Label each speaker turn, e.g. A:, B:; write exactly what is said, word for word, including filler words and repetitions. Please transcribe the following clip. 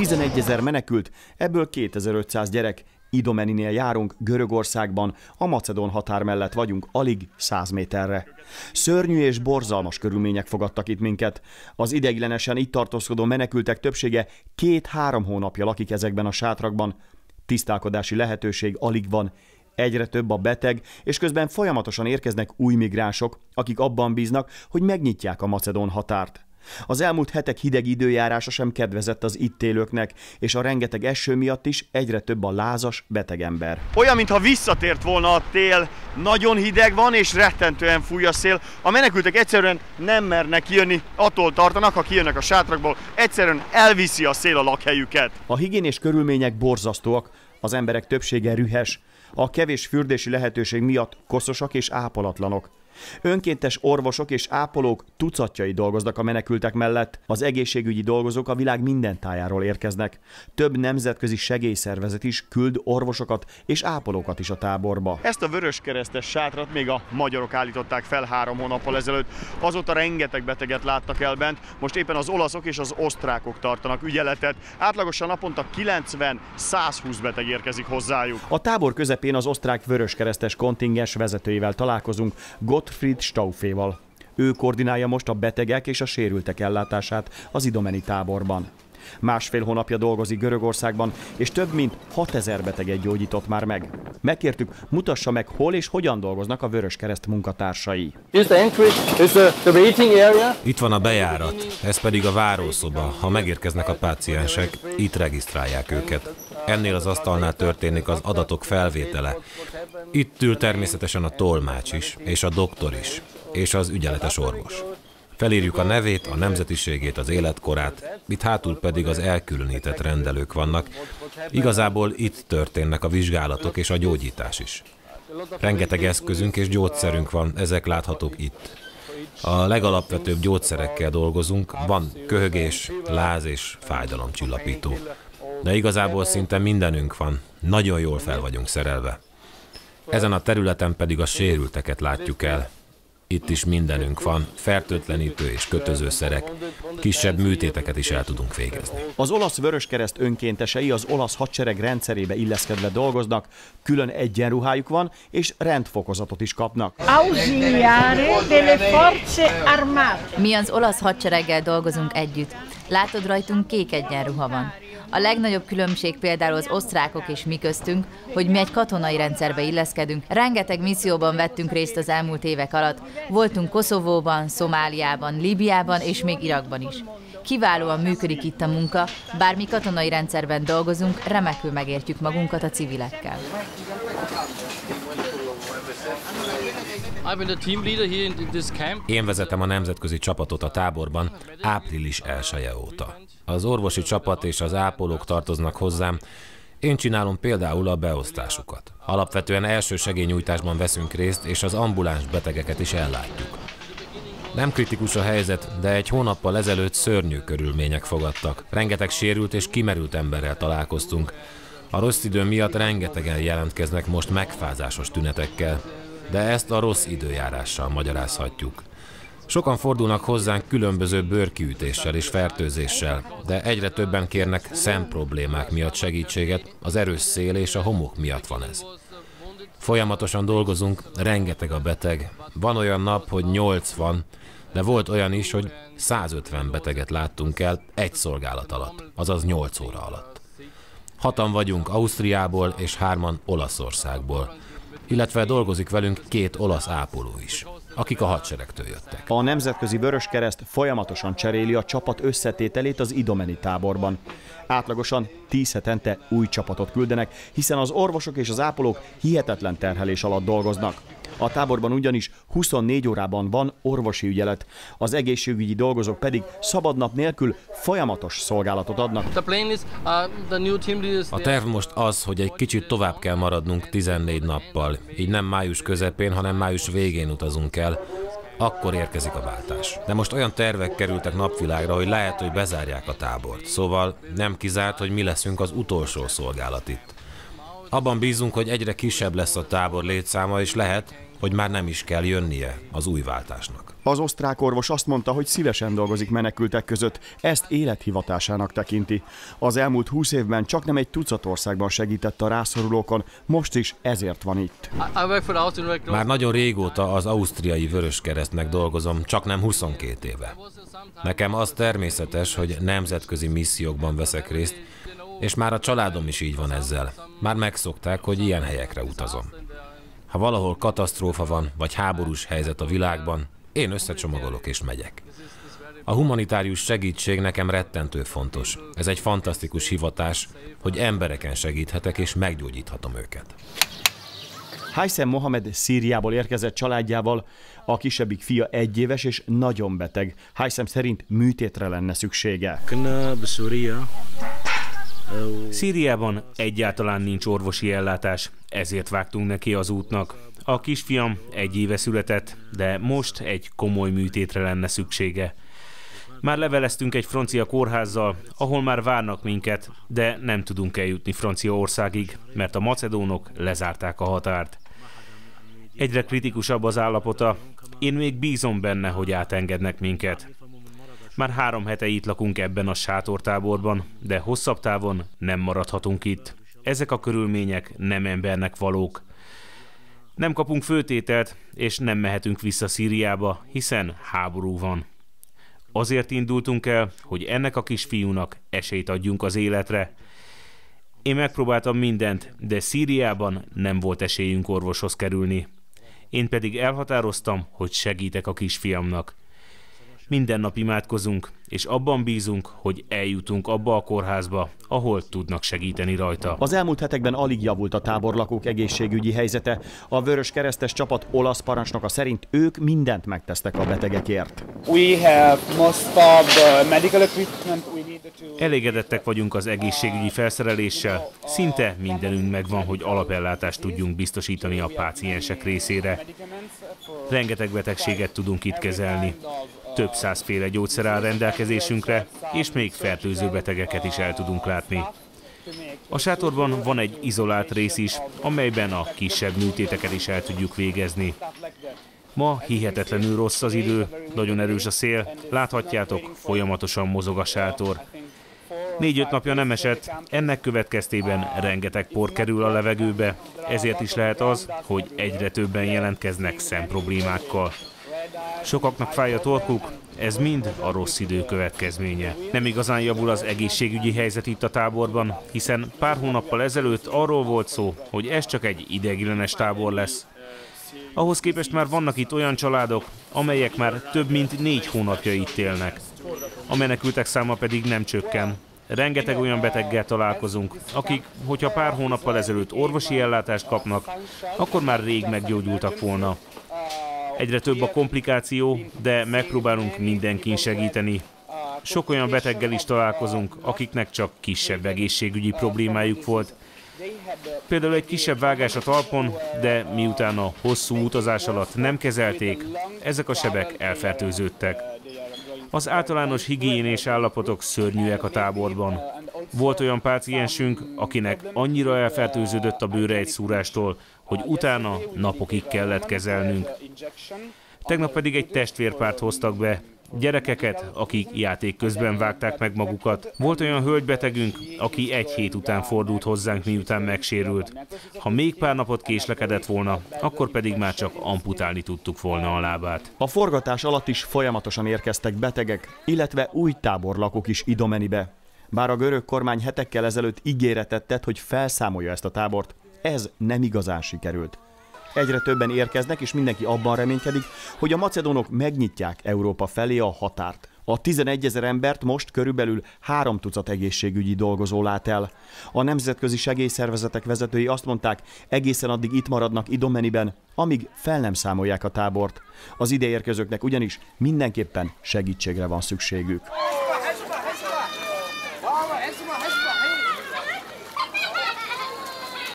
A: tizenegyezer menekült, ebből kétezer-ötszáz gyerek. Idomeninél járunk, Görögországban, a macedón határ mellett vagyunk, alig száz méterre. Szörnyű és borzalmas körülmények fogadtak itt minket. Az ideiglenesen itt tartózkodó menekültek többsége két-három hónapja lakik ezekben a sátrakban. Tisztálkodási lehetőség alig van. Egyre több a beteg, és közben folyamatosan érkeznek új migránsok, akik abban bíznak, hogy megnyitják a macedón határt. Az elmúlt hetek hideg időjárása sem kedvezett az itt élőknek, és a rengeteg eső miatt is egyre több a lázas, beteg ember. Olyan, mintha visszatért volna a tél, nagyon hideg van, és rettentően fúj a szél. A menekültek egyszerűen nem mernek jönni, attól tartanak, ha kijönnek a sátrakból, egyszerűen elviszi a szél a lakhelyüket. A higiénés körülmények borzasztóak, az emberek többsége rühes, a kevés fürdési lehetőség miatt koszosak és ápolatlanok. Önkéntes orvosok és ápolók tucatjai dolgoznak a menekültek mellett. Az egészségügyi dolgozók a világ minden tájáról érkeznek. Több nemzetközi segélyszervezet is küld orvosokat és ápolókat is a táborba. Ezt a vöröskeresztes sátrat még a magyarok állították fel három hónappal ezelőtt. Azóta rengeteg beteget láttak el bent, most éppen az olaszok és az osztrákok tartanak ügyeletet. Átlagosan naponta kilencven-százhúsz beteg érkezik hozzájuk. A tábor közepén az osztrák vöröskeresztes kontingens vezetőivel találkozunk, Gottfried Stauféval. Ő koordinálja most a betegek és a sérültek ellátását az idomeni táborban. Másfél hónapja dolgozik Görögországban, és több mint hatezer beteget gyógyított már meg. Megkértük, mutassa meg, hol és hogyan dolgoznak a Vöröskereszt munkatársai.
B: Itt van a bejárat, ez pedig a várószoba. Ha megérkeznek a páciensek, itt regisztrálják őket. Ennél az asztalnál történik az adatok felvétele. Itt ül természetesen a tolmács is, és a doktor is, és az ügyeletes orvos. Felírjuk a nevét, a nemzetiségét, az életkorát, itt hátul pedig az elkülönített rendelők vannak. Igazából itt történnek a vizsgálatok és a gyógyítás is. Rengeteg eszközünk és gyógyszerünk van, ezek láthatók itt. A legalapvetőbb gyógyszerekkel dolgozunk, van köhögés, láz és fájdalomcsillapító. De igazából szinte mindenünk van, nagyon jól fel vagyunk szerelve. Ezen a területen pedig a sérülteket látjuk el. Itt is mindenünk van, fertőtlenítő és kötözőszerek, kisebb műtéteket is el tudunk végezni.
A: Az olasz Vöröskereszt önkéntesei az olasz hadsereg rendszerébe illeszkedve dolgoznak, külön egyenruhájuk van, és rendfokozatot is kapnak.
C: Mi az olasz hadsereggel dolgozunk együtt. Látod, rajtunk kék egyenruha van. A legnagyobb különbség például az osztrákok és mi köztünk, hogy mi egy katonai rendszerbe illeszkedünk. Rengeteg misszióban vettünk részt az elmúlt évek alatt. Voltunk Koszovóban, Szomáliában, Líbiában és még Irakban is. Kiválóan működik itt a munka, bár mi katonai rendszerben dolgozunk, remekül megértjük magunkat a civilekkel.
B: Én vezetem a nemzetközi csapatot a táborban április elseje óta. Az orvosi csapat és az ápolók tartoznak hozzám, én csinálom például a beosztásukat. Alapvetően elsősegélynyújtásban veszünk részt, és az ambuláns betegeket is ellátjuk. Nem kritikus a helyzet, de egy hónappal ezelőtt szörnyű körülmények fogadtak. Rengeteg sérült és kimerült emberrel találkoztunk. A rossz idő miatt rengetegen jelentkeznek most megfázásos tünetekkel, de ezt a rossz időjárással magyarázhatjuk. Sokan fordulnak hozzánk különböző bőrkiütéssel és fertőzéssel, de egyre többen kérnek szemproblémák miatt segítséget, az erős szél és a homok miatt van ez. Folyamatosan dolgozunk, rengeteg a beteg. Van olyan nap, hogy nyolcvan, de volt olyan is, hogy százötven beteget láttunk el egy szolgálat alatt, azaz nyolc óra alatt. Hatan vagyunk Ausztriából és hárman Olaszországból, illetve dolgozik velünk két olasz ápoló is, akik a hadseregtől jöttek.
A: A Nemzetközi Vöröskereszt folyamatosan cseréli a csapat összetételét az idomeni táborban. Átlagosan tíz hetente új csapatot küldenek, hiszen az orvosok és az ápolók hihetetlen terhelés alatt dolgoznak. A táborban ugyanis huszonnégy órában van orvosi ügyelet, az egészségügyi dolgozók pedig szabadnap nélkül folyamatos szolgálatot adnak.
B: A terv most az, hogy egy kicsit tovább kell maradnunk tizennégy nappal, így nem május közepén, hanem május végén utazunk el. Akkor érkezik a váltás. De most olyan tervek kerültek napvilágra, hogy lehet, hogy bezárják a tábort. Szóval nem kizárt, hogy mi leszünk az utolsó szolgálat itt. Abban bízunk, hogy egyre kisebb lesz a tábor létszáma, és lehet, hogy már nem is kell jönnie az új váltásnak.
A: Az osztrák orvos azt mondta, hogy szívesen dolgozik menekültek között, ezt élethivatásának tekinti. Az elmúlt húsz évben csaknem egy tucat országban segített a rászorulókon, most is ezért van itt.
B: Már nagyon régóta az ausztriai Vöröskeresztnek dolgozom, csaknem huszonkét éve. Nekem az természetes, hogy nemzetközi missziókban veszek részt, és már a családom is így van ezzel. Már megszokták, hogy ilyen helyekre utazom. Ha valahol katasztrófa van, vagy háborús helyzet a világban, én összecsomagolok és megyek. A humanitárius segítség nekem rettentő fontos. Ez egy fantasztikus hivatás, hogy embereken segíthetek és meggyógyíthatom őket.
A: Haitham Mohamed Szíriából érkezett családjával, a kisebbik fia egyéves és nagyon beteg. Haitham szerint műtétre lenne szüksége.
D: Szíriában egyáltalán nincs orvosi ellátás, ezért vágtunk neki az útnak. A kisfiam egy éve született, de most egy komoly műtétre lenne szüksége. Már leveleztünk egy francia kórházzal, ahol már várnak minket, de nem tudunk eljutni Franciaországig, mert a macedónok lezárták a határt. Egyre kritikusabb az állapota, én még bízom benne, hogy átengednek minket. Már három hete itt lakunk ebben a sátortáborban, de hosszabb távon nem maradhatunk itt. Ezek a körülmények nem embernek valók. Nem kapunk főtételt, és nem mehetünk vissza Szíriába, hiszen háború van. Azért indultunk el, hogy ennek a kisfiúnak esélyt adjunk az életre. Én megpróbáltam mindent, de Szíriában nem volt esélyünk orvoshoz kerülni. Én pedig elhatároztam, hogy segítek a kisfiamnak. Minden nap imádkozunk, és abban bízunk, hogy eljutunk abba a kórházba, ahol tudnak segíteni rajta.
A: Az elmúlt hetekben alig javult a táborlakók egészségügyi helyzete. A Vöröskeresztes csapat olasz parancsnoka szerint ők mindent megtesznek a betegekért.
D: Elégedettek vagyunk az egészségügyi felszereléssel. Szinte mindenünk megvan, hogy alapellátást tudjunk biztosítani a páciensek részére. Rengeteg betegséget tudunk itt kezelni. Több százféle gyógyszer áll rendelkezésünkre, és még fertőző betegeket is el tudunk látni. A sátorban van egy izolált rész is, amelyben a kisebb műtéteket is el tudjuk végezni. Ma hihetetlenül rossz az idő, nagyon erős a szél, láthatjátok, folyamatosan mozog a sátor. Négy-öt napja nem esett, ennek következtében rengeteg por kerül a levegőbe, ezért is lehet az, hogy egyre többen jelentkeznek szemproblémákkal. Sokaknak fáj a torkuk, ez mind a rossz idő következménye. Nem igazán javul az egészségügyi helyzet itt a táborban, hiszen pár hónappal ezelőtt arról volt szó, hogy ez csak egy ideiglenes tábor lesz. Ahhoz képest már vannak itt olyan családok, amelyek már több mint négy hónapja itt élnek. A menekültek száma pedig nem csökken. Rengeteg olyan beteggel találkozunk, akik, hogyha pár hónappal ezelőtt orvosi ellátást kapnak, akkor már rég meggyógyultak volna. Egyre több a komplikáció, de megpróbálunk mindenkin segíteni. Sok olyan beteggel is találkozunk, akiknek csak kisebb egészségügyi problémájuk volt. Például egy kisebb vágás a talpon, de miután a hosszú utazás alatt nem kezelték, ezek a sebek elfertőződtek. Az általános higiénés állapotok szörnyűek a táborban. Volt olyan páciensünk, akinek annyira elfertőződött a bőre egy szúrástól, hogy utána napokig kellett kezelnünk. Tegnap pedig egy testvérpárt hoztak be, gyerekeket, akik játék közben vágták meg magukat. Volt olyan hölgybetegünk, aki egy hét után fordult hozzánk, miután megsérült. Ha még pár napot késlekedett volna, akkor pedig már csak amputálni tudtuk volna a lábát.
A: A forgatás alatt is folyamatosan érkeztek betegek, illetve új táborlakók is Idomenibe. Bár a görög kormány hetekkel ezelőtt ígéretet tett, hogy felszámolja ezt a tábort, ez nem igazán sikerült. Egyre többen érkeznek, és mindenki abban reménykedik, hogy a macedónok megnyitják Európa felé a határt. A tizenegyezer embert most körülbelül három tucat egészségügyi dolgozó lát el. A nemzetközi segélyszervezetek vezetői azt mondták, egészen addig itt maradnak Idomeniben, amíg fel nem számolják a tábort. Az ideérkezőknek ugyanis mindenképpen segítségre van szükségük.